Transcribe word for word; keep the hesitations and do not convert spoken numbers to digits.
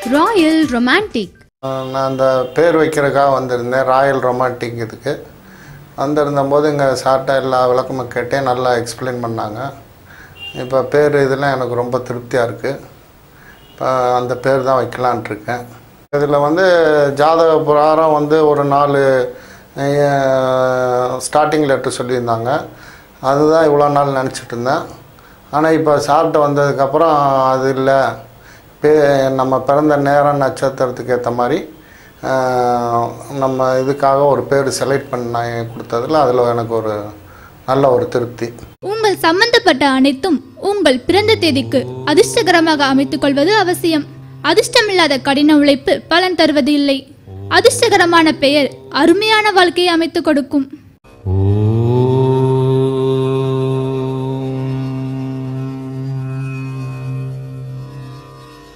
Royal romantic. நான் அந்த பேர் வைக்கிறதுக்காக வந்திருந்தேன், ராயல் ரொமான்டிக். இதுக்கு வந்திருந்தபோது இங்கே சார்ட்டாக எல்லா விளக்கமும் கேட்டேன், நல்லா எக்ஸ்பிளைன் பண்ணாங்க. இப்போ பேர் இதெல்லாம் எனக்கு ரொம்ப திருப்தியாக இருக்குது. இப்போ அந்த பேர் தான் வைக்கலான்ட்ருக்கேன். இதில் வந்து ஜாதக பிரகாரம் வந்து ஒரு நாலு ஸ்டார்டிங் லெட்டர் சொல்லியிருந்தாங்க. அதுதான் இவ்வளோ நாள் நினச்சிட்டு இருந்தேன். ஆனால் இப்போ சார்ட்ட வந்ததுக்கப்புறம் அது இல்லை, பே நம்ம பிறந்த நேரம் நட்சத்திரத்துக்கு ஏற்ற மாதிரி நம்ம இதுக்காக ஒரு பேர் செலக்ட் பண்ண கொடுத்ததில் அதில் எனக்கு ஒரு நல்ல ஒரு திருப்தி. உங்கள் சம்பந்தப்பட்ட அனைத்தும் உங்கள் பிறந்த தேதிக்கு அதிர்ஷ்டகரமாக அமைத்துக் கொள்வது அவசியம். அதிர்ஷ்டமில்லாத கடின உழைப்பு பலன் தருவது இல்லை. அதிர்ஷ்டகரமான பெயர் அருமையான வாழ்க்கையை அமைத்துக் கொடுக்கும்.